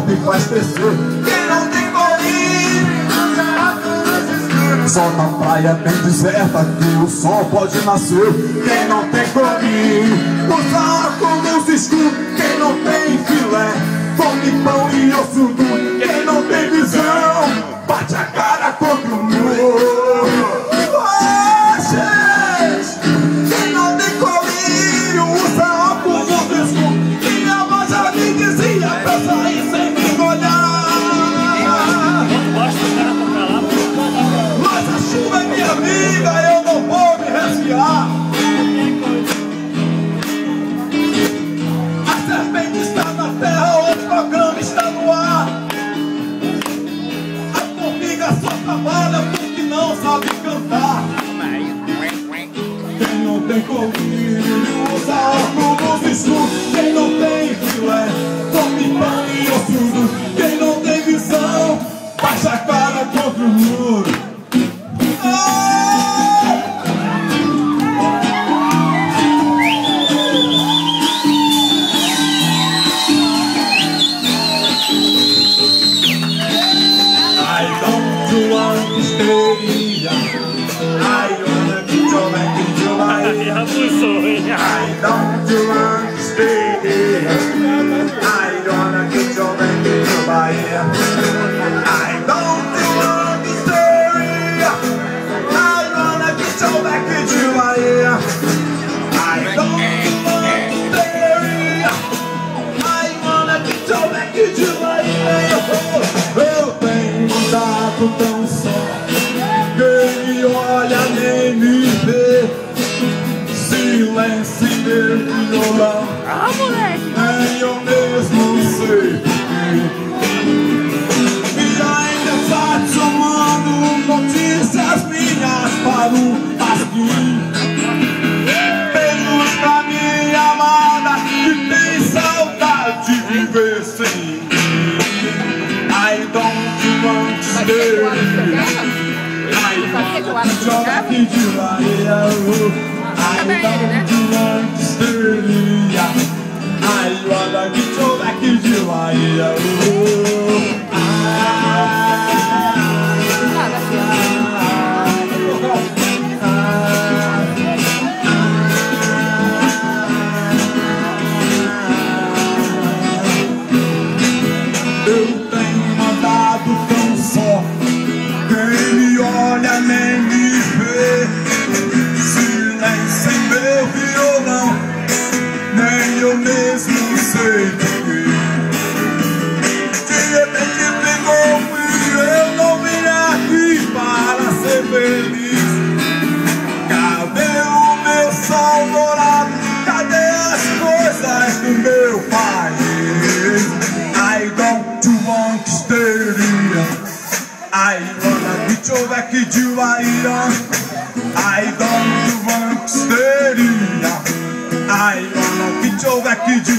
planta e faz crescer. Quem não tem colírio, só na praia bem deserta que o sol pode nascer. Quem não tem colírio, usa óculos escuros. Quem não tem filé, come pão e osso duro. Quem não tem visão, bate a cara contra o muro. Quem não tem colírio, usa óculos escuros. Minha avó já me dizia pra sair sem me olhar. Mas a chuva é minha amiga, eu não vou me resfriar. A serpente está na terra, o programa está no ar. A formiga só trabalha porque não sabe cantar. Quem não tem colírio, usa óculos escuros. Quem não tem filé, come pão e osso duro. Quem não tem visão, baixa a cara contra o muro. I don't want to stay here. I wanna get your back into my ear. I don't want to stay here. I wanna get your back into my ear. I don't want to stay here. I wanna get your back into my ear. Eu tenho andado tão só, quem me olha nem me vê. Silêncio em meu violão, nem eu mesmo sei. E ainda está somando notícias minhas para o pasquim. Beijos pra minha amada que tem saudade de viver sem mim. I don't want to stay. I want to jogar aqui de lá. I don't want to stay. I wanna get your back in July. Eu tenho andado tão só, quem me olha nem me vê. Silêncio em meu violão, nem eu mesmo sei porquê. De repente pegou frio, eu não vim aqui para ser feliz. Cadê o meu sol dourado? Cadê as coisas do meu país? I don't want to stay here. I wanna get your back in July. I don't want to stay here. I wanna get your back in July.